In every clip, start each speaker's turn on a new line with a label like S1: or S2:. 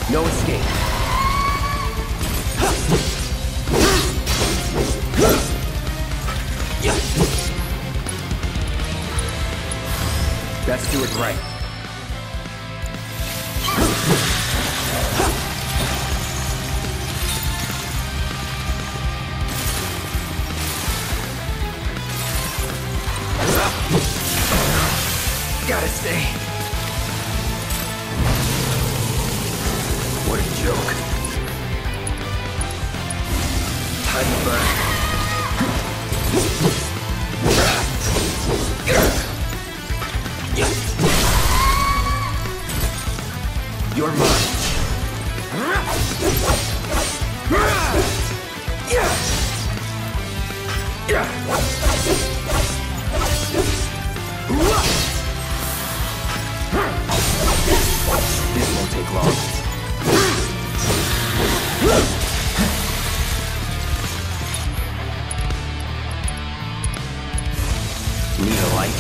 S1: No escape. Best do it right. Gotta stay. What a joke. Time to burn. You're mine. This won't take long. Need a light?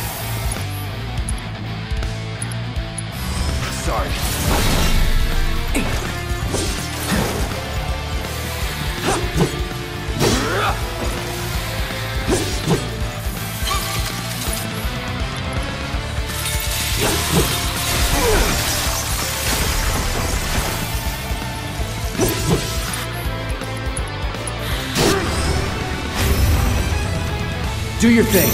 S1: Sorry. Do your thing.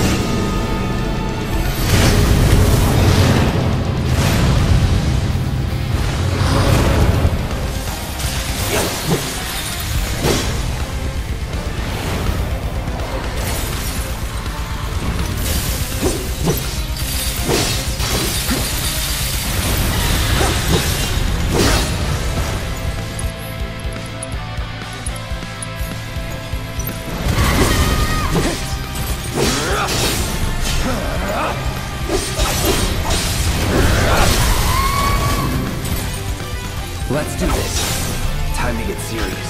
S1: Let's do this. Time to get serious.